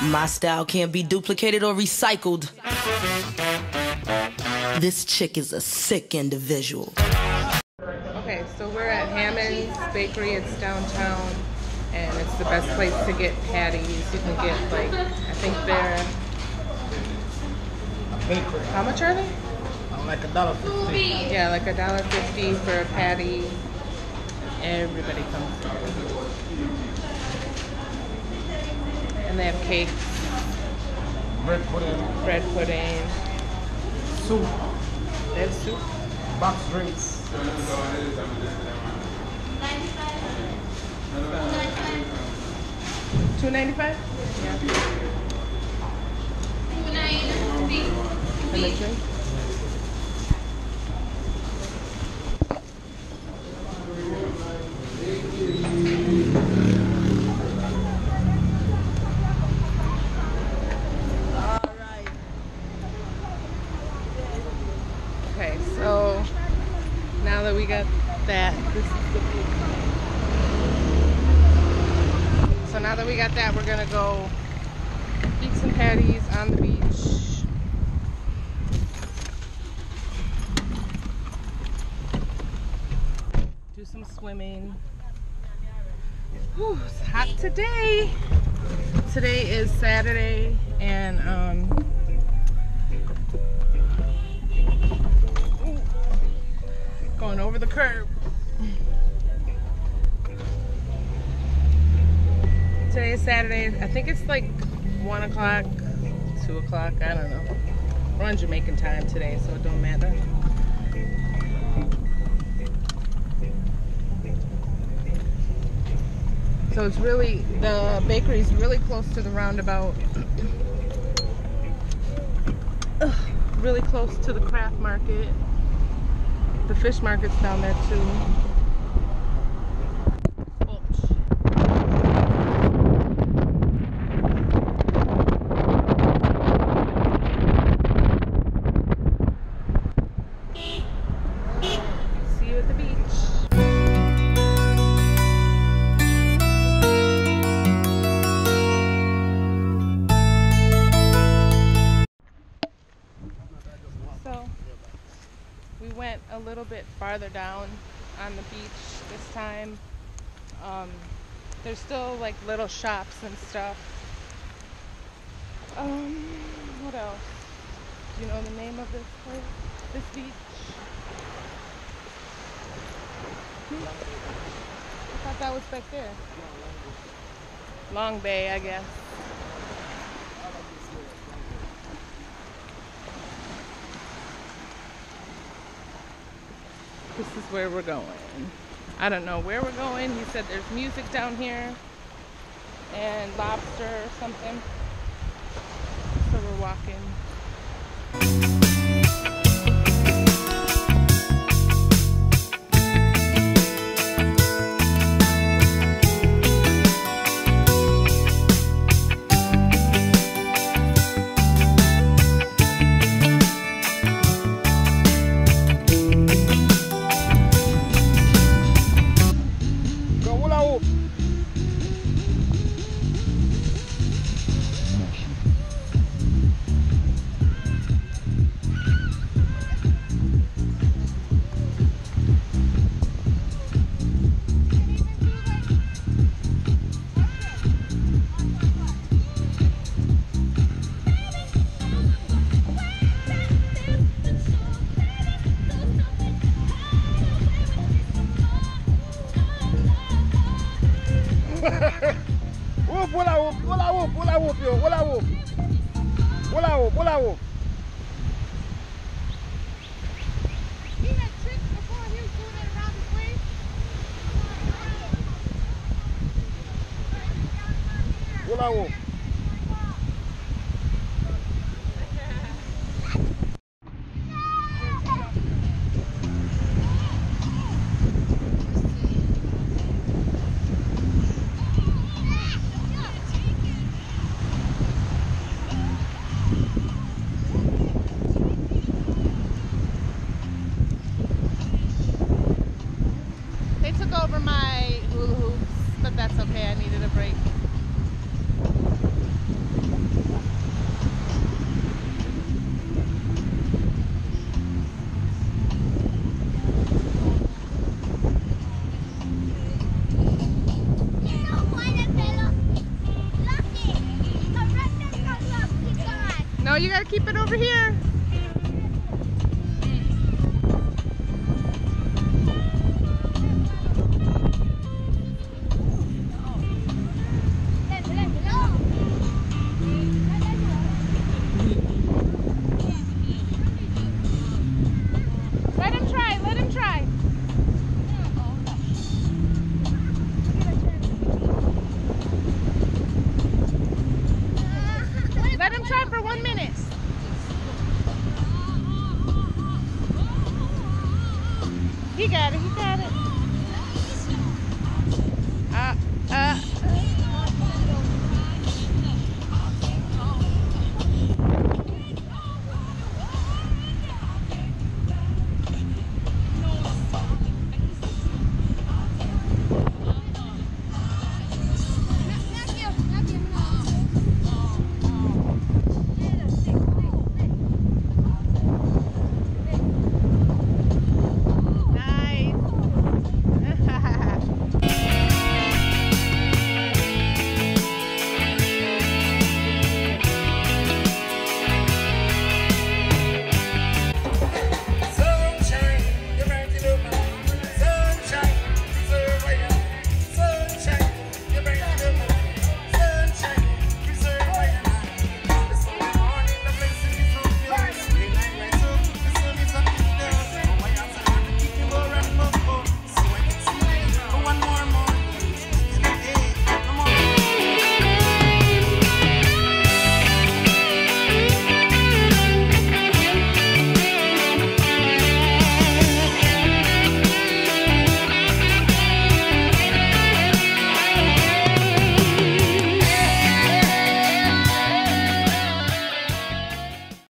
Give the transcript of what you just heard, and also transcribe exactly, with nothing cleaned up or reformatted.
My style can't be duplicated or recycled. This chick is a sick individual. Okay, so we're at Hammond's Bakery. It's downtown, and it's the best place to get patties. You can get, like, I think they're... Bakery. How much are they? Like a dollar fifty. Yeah, like a dollar fifty for a patty. Everybody comes to it. And they have cakes. Bread pudding. Bread pudding. Soup. They have soup. Box drinks. two ninety-five? Yeah. And the drink? Okay, so now that we got that, this is the beach. So now that we got that, we're gonna go eat some patties on the beach. Do some swimming. Whew, it's hot today. Today is Saturday, and um, going over the curb. Today is Saturday. I think it's like one o'clock, two o'clock. I don't know. We're on Jamaican time today, so it don't matter. So it's really, the bakery is really close to the roundabout. Ugh, really close to the craft market. The fish market's down there too. Oh, shit. See you at the beach. So we went a little bit farther down on the beach this time. Um, there's still like little shops and stuff. Um, what else? Do you know the name of this place? This beach? Hmm? I thought that was back there. Long Bay, I guess. This is where we're going. I don't know where we're going. He said there's music down here and lobster or something. So we're walking. Whoop, hula whoop, hula whoop, hula whoop, yo, hula whoop. Hula whoop, hula whoop. He had tricks before, he was doing it around his waist. Hula whoop. They took over my hula hoops, but that's okay. I needed a break. No, you gotta keep it over here. Let him try, let him try. Let him try for one minute. He got it.